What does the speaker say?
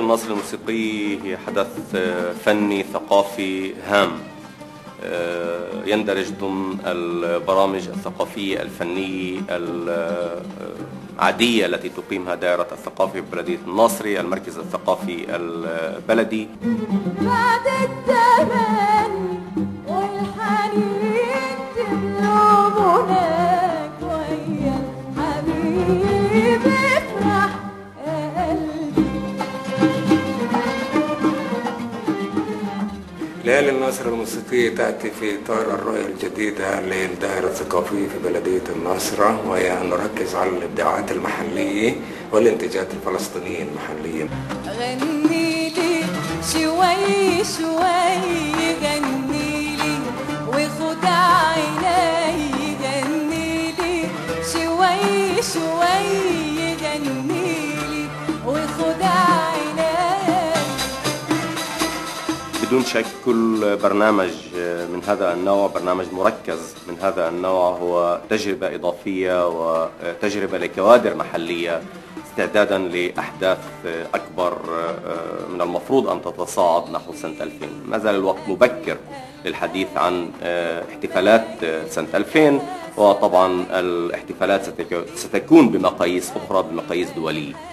الناصري الموسيقي هي حدث فني ثقافي هام يندرج ضمن البرامج الثقافية الفنية العادية التي تقيمها دائرة الثقافي ببلدية الناصري، المركز الثقافي البلدي. بعد التمني والحنين تقلبونك ويا الحبيب افرح قلبي. ليالي الناصري الموسيقية تأتي في إطار الرؤية الجديدة للدائرة الثقافية في بلدية الناصرة، وهي أن نركز على الإبداعات المحلية والإنتاجات الفلسطينية المحلية. غني لي شوي شوي، غني لي وخد عيني، غني لي شوي شوي، غني لي وخد عيني. بدون شك كل برنامج من هذا النوع، برنامج مركز من هذا النوع، هو تجربة إضافية وتجربة لكوادر محلية استعدادا لأحداث أكبر من المفروض أن تتصاعد نحو سنة 2000. ما زال الوقت مبكر للحديث عن احتفالات سنة 2000، وطبعا الاحتفالات ستكون بمقاييس أخرى، بمقاييس دولية.